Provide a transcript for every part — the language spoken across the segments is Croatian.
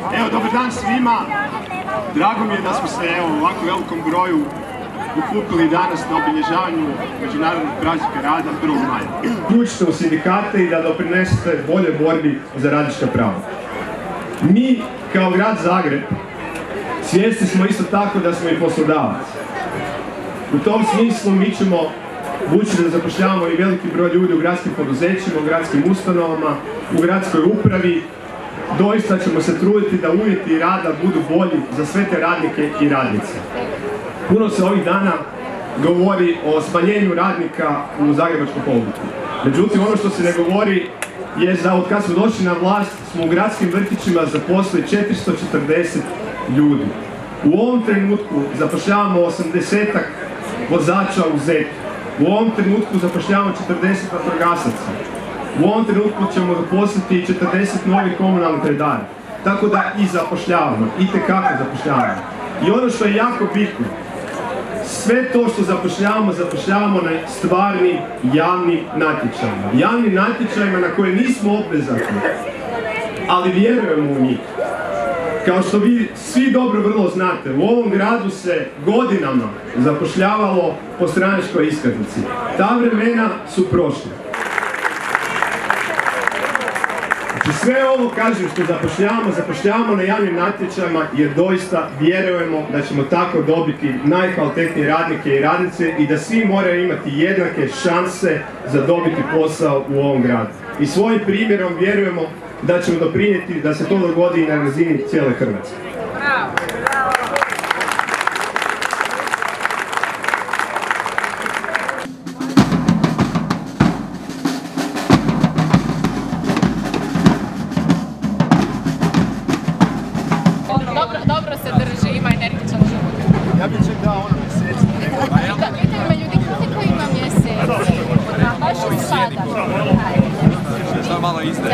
Evo, dobar dan svima. Drago mi je da smo se u ovako velikom broju okupili danas na obilježavanju Međunarodnog praznika rada 1. maja. Uključite u sindikate i da doprinesete boljoj borbi za radnička prava. Mi, kao grad Zagreb, svjesni smo isto tako da smo i poslodavac. U tom smislu mi ćemo, budući da zapošljavamo i veliki broj ljudi u gradskim poduzećima, u gradskim ustanovama, u gradskoj upravi, doista ćemo se truditi da uvjeti rada budu bolji za sve te radnike i radnice. Puno se ovih dana govori o smanjenju radnika u Zagrebačkom Holdingu. Međutim, ono što se ne govori je da od kad smo došli na vlast smo u gradskim vrtićima zaposlili 440 ljudi. U ovom trenutku zapošljavamo 80-ak vozača u ZET. U ovom trenutku zapošljavamo 40 vatrogasaca. U ovom trenutku ćemo zaposliti 40 novih komunalnih redara. Tako da i zapošljavamo, itekako zapošljavamo. I ono što je jako bitno, sve to što zapošljavamo na stvarnim javnim natječajima. Javnim natječajima na koje nismo obvezatni, ali vjerujemo u njih. Kao što vi svi dobro vrlo znate, u ovom gradu se godinama zapošljavalo po stranačkoj iskaznici. Ta vremena su prošla. Znači sve ovo kažem što zapošljavamo na javnim natječajima jer doista vjerujemo da ćemo tako dobiti najkvalitetnije radnike i radnice i da svi moraju imati jednake šanse za dobiti posao u ovom gradu. I svojim primjerom vjerujemo da ćemo doprinijeti da se to dogodi i na razini cijele Hrvatske. Dobro se drži, ima energičan život. Ja bih čak dao ono mjeseci. Pitaju me ljudi koliko ima mjeseci. Baš je sada. Šta malo izdaje.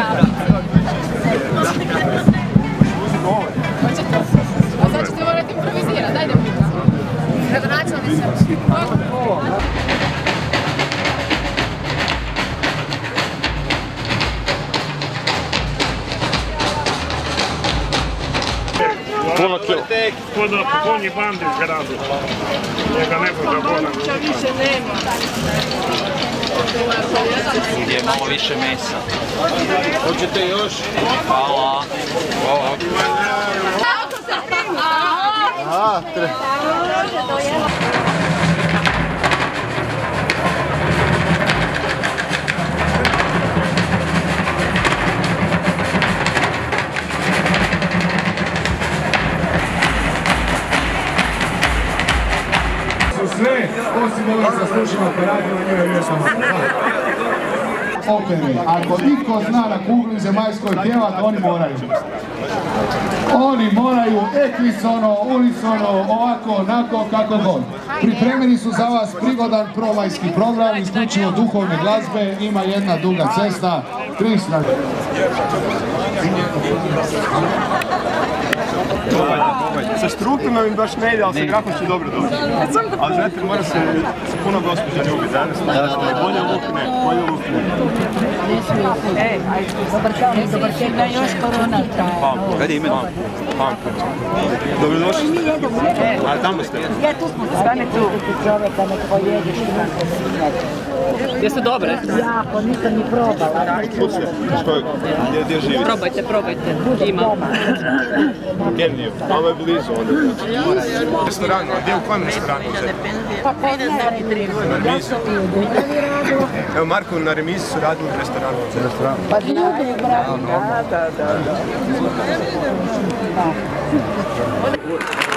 Hoćete? A sad ćete morati improvizirati, dajde mi. Gradonačelnica. Kod konji bandi u gradu. Njega ne može bolan. Više nema. Je malo više mesa. Hoćete još? Hvala. Aha, Sve, osim ovih sa slučnim aparatima, njoj je samo. Opere. Ako niko zna na kugli zemaljskoj pjevat, oni moraju. Oni moraju ekvisono, unisono, ovako, onako, kako god. Pripremili su za vas prigodan promajski program, isključivo duhovne glazbe, ima jedna duga cesta, 3 snage. Sa strukturno im baš ne ide, ali sa grafom će dobro doći. Ali znate, mora se puno gospođa ljubiti danas. Bolje lukne. Dobar tek da još korona traje. Kad je ime? Dobrodošli ste. A tamo ste? Ja tu smo. Stane tu. Čovjeka nek pojediš i nas se Jeste dobre? jako, nisam ni probala. Gdje živite? Probajte. Ima. Gdje nije? Ovo je blizu onda. Restoran, a gdje u kojem restoranu? Pa poznali. Na Remizu. Evo Marko, na Remizu su radili u restoranu. Pa ljudi, bravo. Da.